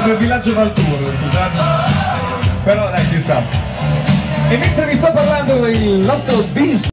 del villaggio Valturno, scusate. Però dai, ci sta. E mentre vi sto parlando il nostro